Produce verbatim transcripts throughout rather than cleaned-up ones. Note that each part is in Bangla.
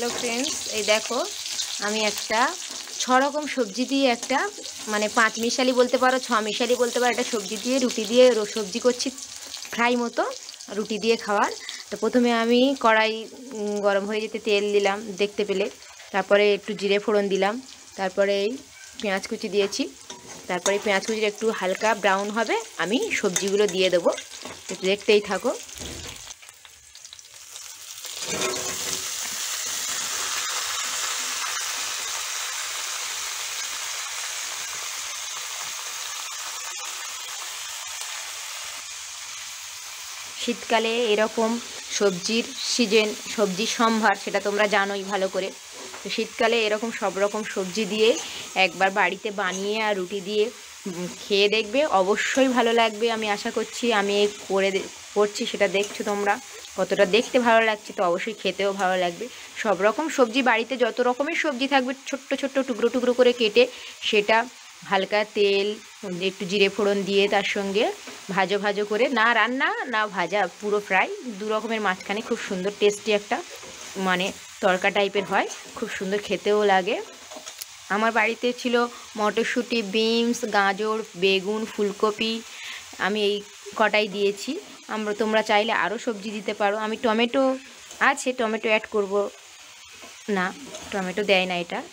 হ্যালো ফ্রেন্ডস, এই দেখো আমি একটা ছ রকম সবজি দিয়ে একটা মানে পাঁচ মিশালি বলতে পারো, ছ মিশালি বলতে পারো, একটা সবজি দিয়ে রুটি দিয়ে সবজি করছি ফ্রাই মতো, রুটি দিয়ে খাওয়ার। তো প্রথমে আমি কড়াই গরম হয়ে যেতে তেল দিলাম দেখতে পেলে, তারপরে একটু জিরে ফোড়ন দিলাম, তারপরে পেঁয়াজ কুচি দিয়েছি, তারপরে পেঁয়াজ কুচির একটু হালকা ব্রাউন হবে আমি সবজিগুলো দিয়ে দেবো, দেখতেই থাকো। শীতকালে এরকম সবজির সিজন, সবজির সম্ভার, সেটা তোমরা জানোই ভালো করে। তো শীতকালে এরকম সব রকম সবজি দিয়ে একবার বাড়িতে বানিয়ে আর রুটি দিয়ে খেয়ে দেখবে, অবশ্যই ভালো লাগবে। আমি আশা করছি, আমি করে করছি সেটা দেখছো তোমরা, কতটা দেখতে ভালো লাগছে, তো অবশ্যই খেতেও ভালো লাগবে। সব রকম সবজি বাড়িতে যত রকমের সবজি থাকবে ছোট্ট ছোট্ট টুকরো টুকরো করে কেটে, সেটা হালকা তেল একটু জিরে ফোড়ন দিয়ে তার সঙ্গে ভাজো ভাজো করে, না রান্না না ভাজা, পুরো ফ্রাই, দু রকমের মাঝখানে খুব সুন্দর টেস্টি একটা মানে তরকা টাইপের হয়, খুব সুন্দর খেতেও লাগে। আমার বাড়িতে ছিল মটরশুঁটি, বিনস, গাজর, বেগুন, ফুলকপি, আমি এই কটাই দিয়েছি। আমরা তোমরা চাইলে আরও সবজি দিতে পারো। আমি টমেটো আছে, টমেটো অ্যাড করব না, টমেটো দেয় না এটা।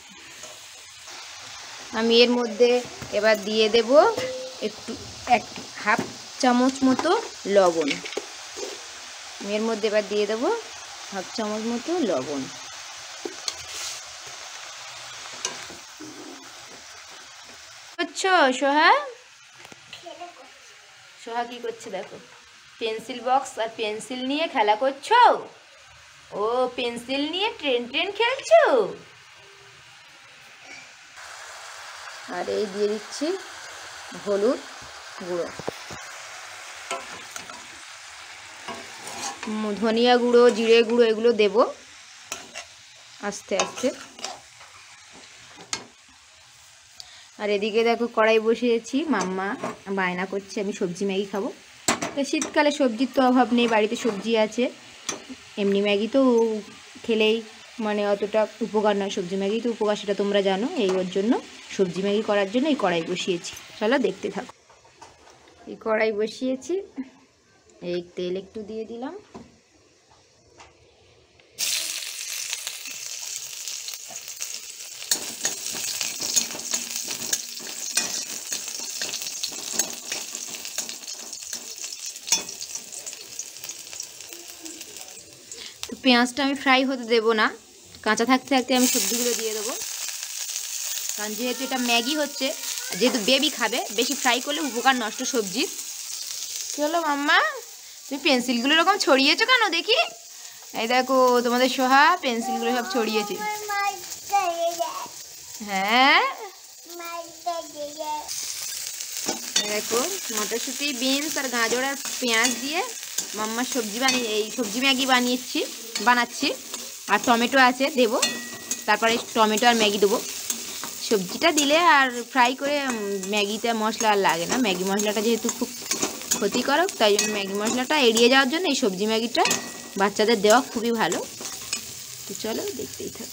আমি এর মধ্যে এবার দিয়ে দেব একটু এক হাফ চামচ মতো লবণ। আমি এর মধ্যে এবার দিয়ে দেব হাফ চামচ মতো লবণ। করছো সোহা? সোহা কি করছে দেখো, পেন্সিল বক্স আর পেন্সিল নিয়ে খেলা করছো। ও পেন্সিল নিয়ে ট্রেন ট্রেন খেলছো। আর এই দিয়ে দিচ্ছি হলুদ গুঁড়ো, ধনিয়া গুঁড়ো, জিরে গুঁড়ো, এগুলো দেব আস্তে আস্তে। আর এদিকে দেখো কড়াই বসিয়েছি, মাম্মা বায়না করছে আমি সবজি ম্যাগি খাবো। তো শীতকালে সবজির তো অভাব নেই, বাড়িতে সবজি আছে। এমনি ম্যাগি তো খেলেই মানে অতটা উপকার নয়, সবজি ম্যাগি তো উপকার, সেটা তোমরা জানো। এই ওর জন্য সবজি ম্যাগি করার জন্য এই কড়াই বসিয়েছি। চলো দেখতে থাকো। এই কড়াই বসিয়েছি, এই তেল একটু দিয়ে দিলাম, তো পেঁয়াজটা আমি ফ্রাই হতে দেবো না, কাঁচা থাকতে থাকতে আমি সবজিগুলো দিয়ে দেবো। কারণ যেহেতু এটা ম্যাগি হচ্ছে, যেহেতু বেবি খাবে, বেশি ফ্রাই করলে উপকার নষ্ট সবজির। চলো মাম্মা, তুমি পেন্সিলগুলো এরকম ছড়িয়েছো কেন দেখি? এই দেখো তোমাদের সোহা পেন্সিলগুলো সব ছড়িয়েছে। হ্যাঁ দেখো, মটরশুঁটি, বিনস আর গাজর আর পেঁয়াজ দিয়ে মাম্মার সবজি বানিয়ে, এই সবজি ম্যাগি বানিয়েছি বানাচ্ছি। আর টমেটো আছে দেবো, তারপরে টমেটো আর ম্যাগি দেবো। সবজিটা দিলে আর ফ্রাই করে ম্যাগিতে মশলা আর লাগে না, ম্যাগি মশলাটা যেহেতু খুব ক্ষতিকারক, তাই জন্য ম্যাগি মশলাটা এড়িয়ে যাওয়ার জন্য এই সবজি ম্যাগিটা বাচ্চাদের দেওয়া খুবই ভালো। তো চলো দেখতেই থাকো।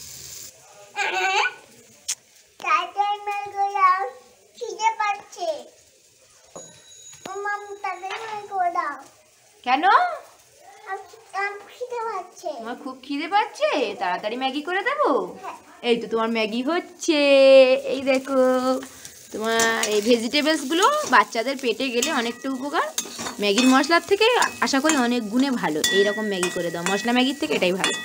কেন? তোমার খুব খিদে পাচ্ছে, তাড়াতাড়ি ম্যাগি করে দেবো। এই তো তোমার ম্যাগি হচ্ছে, এই দেখো তোমার এই ভেজিটেবলসগুলো বাচ্চাদের পেটে গেলে অনেকটা উপকার। ম্যাগির মশলার থেকে আশা করি অনেক গুণে ভালো, এইরকম ম্যাগি করে দাও, মশলা ম্যাগির থেকে এটাই ভালো।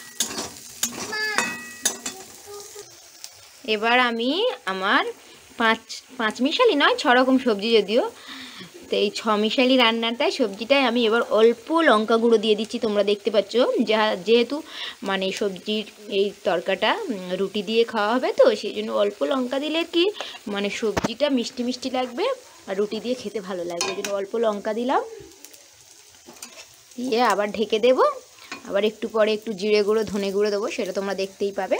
এবার আমি আমার পাঁচ পাঁচ মিশালি নয়, ছ রকম সবজি যদিও, তো এই ছ মিশালি রান্নাটায় সবজিটায় আমি এবার অল্প লঙ্কা গুঁড়ো দিয়ে দিচ্ছি। তোমরা দেখতে পাচ্ছ, যা যেহেতু মানে সবজির এই তরকাটা রুটি দিয়ে খাওয়া হবে, তো সেই জন্য অল্প লঙ্কা দিলে কি মানে সবজিটা মিষ্টি মিষ্টি লাগবে আর রুটি দিয়ে খেতে ভালো লাগবে, এই জন্য অল্প লঙ্কা দিলাম। দিয়ে আবার ঢেকে দেব, আবার একটু পরে একটু জিরে গুঁড়ো, ধনে গুঁড়ো দেবো, সেটা তোমরা দেখতেই পাবে।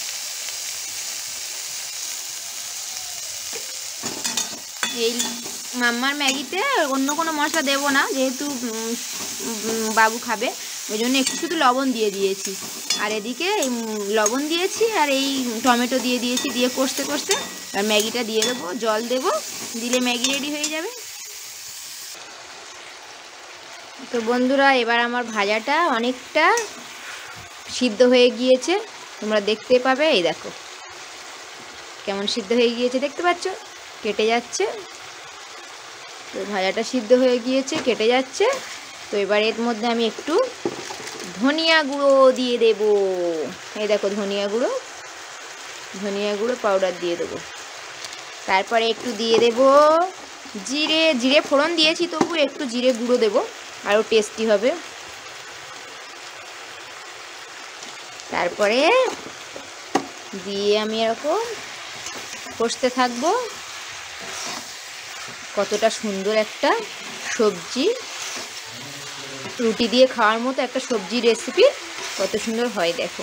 এই মাম্মার ম্যাগিতে অন্য কোনো মশলা দেবো না, যেহেতু বাবু খাবে, ওই জন্য একটু শুধু লবণ দিয়ে দিয়েছি। আর এদিকে লবণ দিয়েছি আর এই টমেটো দিয়ে দিয়েছি, দিয়ে কষতে কষতে আর ম্যাগিটা দিয়ে দেবো, জল দেবো, দিলে ম্যাগি রেডি হয়ে যাবে। তো বন্ধুরা, এবার আমার ভাজাটা অনেকটা সিদ্ধ হয়ে গিয়েছে, তোমরা দেখতে পাবে। এই দেখো কেমন সিদ্ধ হয়ে গিয়েছে, দেখতে পাচ্ছ কেটে যাচ্ছে। তো ভাজাটা সিদ্ধ হয়ে গিয়েছে, কেটে যাচ্ছে। তো এবার এর মধ্যে আমি একটু ধনিয়া গুঁড়ো দিয়ে দেব। এই দেখো ধনিয়া গুঁড়ো, ধনিয়া গুঁড়ো পাউডার দিয়ে দেবো। তারপরে একটু দিয়ে দেব জিরে, জিরে ফোড়ন দিয়েছি, তবু একটু জিরে গুঁড়ো দেবো, আরও টেস্টি হবে। তারপরে দিয়ে আমি এরকম কষতে থাকবো। কতটা সুন্দর একটা সবজি, রুটি দিয়ে খাওয়ার মতো একটা সবজি রেসিপি কত সুন্দর হয় দেখো।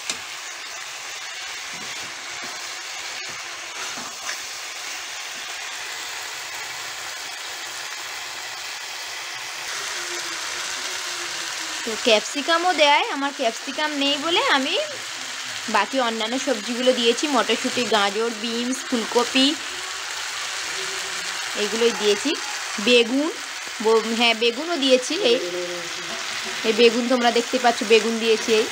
তো ক্যাপসিকামও দেয়, আমার ক্যাপসিকাম নেই বলে আমি বাকি অন্যান্য সবজিগুলো দিয়েছি, মটরশুঁটি, গাজর, বিনস, ফুলকপি এগুলোই দিয়েছি। বেগুন, হ্যাঁ বেগুনও দিয়েছি। এই এই বেগুন তোমরা দেখতে পাচ্ছ, বেগুন দিয়েছি। এই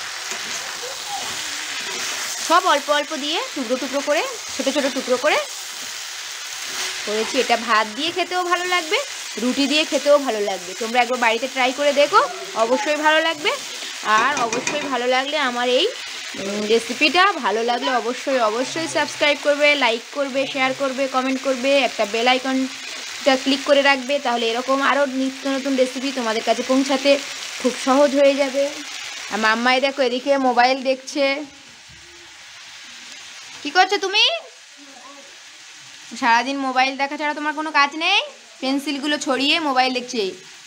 সব অল্প অল্প দিয়ে টুকরো টুকরো করে, ছোটো ছোটো টুকরো করে করেছি। এটা ভাত দিয়ে খেতেও ভালো লাগবে, রুটি দিয়ে খেতেও ভালো লাগবে। তোমরা একবার বাড়িতে ট্রাই করে দেখো, অবশ্যই ভালো লাগবে। আর অবশ্যই ভালো লাগলে আমার এই রেসিপিটা ভালো লাগলে অবশ্যই অবশ্যই সাবস্ক্রাইব করবে, লাইক করবে, শেয়ার করবে, কমেন্ট করবে, একটা বেল আইকনটা ক্লিক করে রাখবে, তাহলে এরকম আরও নিত্য নতুন রেসিপি তোমাদের কাছে পৌঁছাতে খুব সহজ হয়ে যাবে। আর মাম্মাই দেখো এদিকে মোবাইল দেখছে। কি করছো তুমি? সারাদিন মোবাইল দেখা ছাড়া তোমার কোনো কাজ নেই? পেন্সিলগুলো ছড়িয়ে মোবাইল দেখছে।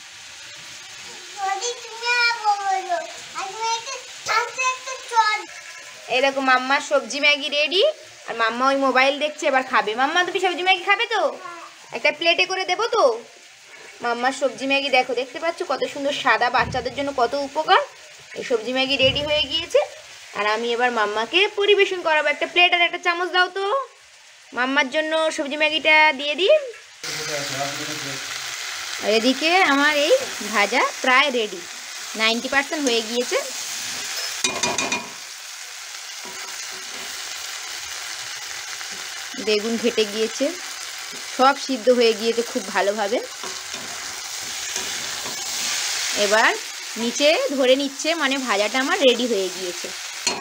এই দেখো মাম্মার সবজি ম্যাগি রেডি, আর মাম্মা ওই মোবাইল দেখছে, এবার খাবে। মাম্মা তুমি সবজি ম্যাগি খাবে তো? একটা প্লেটে করে দেবো তো? মাম্মার সবজি ম্যাগি দেখো, দেখতে পাচ্ছ কত সুন্দর সাদা, বাচ্চাদের জন্য কত উপকার। এই সবজি ম্যাগি রেডি হয়ে গিয়েছে, আর আমি এবার মাম্মাকে পরিবেশন করাবো। একটা প্লেট আর একটা চামচ দাও তো, মাম্মার জন্য সবজি ম্যাগিটা দিয়ে দিই। আর এদিকে আমার এই ভাজা প্রায় রেডি, নাইনটি পার্সেন্ট হয়ে গিয়েছে। বেগুন ঘেটে গিয়েছে, সব সিদ্ধ হয়ে গিয়েছে খুব ভালোভাবে। এবার নিচে ধরে নিচ্ছে, মানে ভাজাটা আমার রেডি হয়ে গিয়েছে।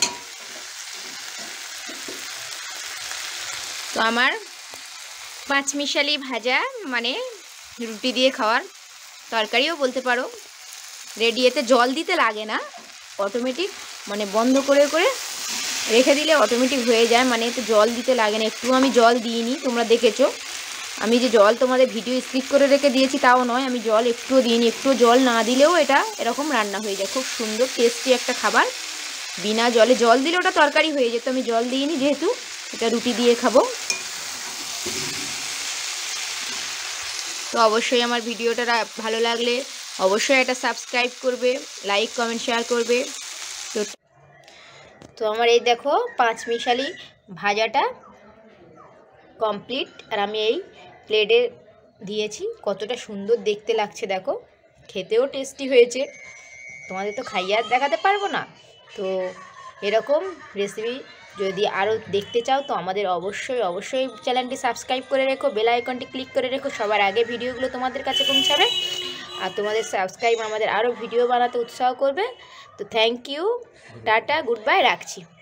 তো আমার পাঁচমিশালি ভাজা, মানে রুটি দিয়ে খাওয়ার তরকারিও বলতে পারো, রেডি। এতে জল দিতে লাগে না, অটোমেটিক মানে বন্ধ করে করে রেখে দিলে অটোমেটিক হয়ে যায়, মানে এতে জল দিতে লাগে না। একটু আমি জল দিইনি, তোমরা দেখেছো আমি যে জল তোমাদের ভিডিও স্কিপ করে রেখে দিয়েছি তাও নয়, আমি জল একটুও দিইনি। একটু জল না দিলেও এটা এরকম রান্না হয়ে যায়, খুব সুন্দর টেস্টি একটা খাবার। বিনা জলে, জল দিলে ওটা তরকারি হয়ে যেত, আমি জল দিইনি যেহেতু এটা রুটি দিয়ে খাবো। তো অবশ্যই আমার ভিডিওটা ভালো লাগলে অবশ্যই এটা সাবস্ক্রাইব করবে, লাইক কমেন্ট শেয়ার করবে। তো তো আমার এই দেখো পাঁচমিশালি ভাজাটা কমপ্লিট, আর আমি এই প্লেটে দিয়েছি। কতটা সুন্দর দেখতে লাগছে দেখো, খেতেও টেস্টি হয়েছে। তোমাদের তো খাইয়ে আর দেখাতে পারবো না। তো এরকম রেসিপি যদি আরও দেখতে চাও তো আমাদের অবশ্যই অবশ্যই চ্যানেলটি সাবস্ক্রাইব করে রেখো, বেল আইকনটি ক্লিক করে রেখো, সবার আগে ভিডিওগুলো তোমাদের কাছে পৌঁছাবে। আর তোমাদের সাবস্ক্রাইব আমাদের আরও ভিডিও বানাতে উৎসাহ করবে। তো thank you, tata, good bye, রাখছি।